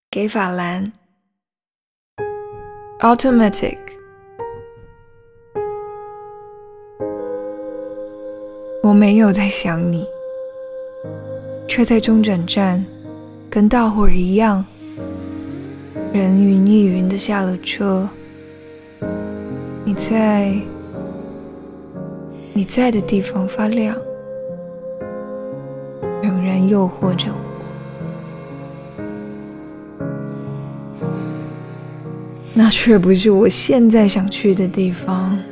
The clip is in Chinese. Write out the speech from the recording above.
给法兰 Automatic。 我没有在想你，却在中转站跟大伙儿一样，人云亦云的下了车。你在的地方发亮，仍然诱惑着我。那却不是我现在想去的地方。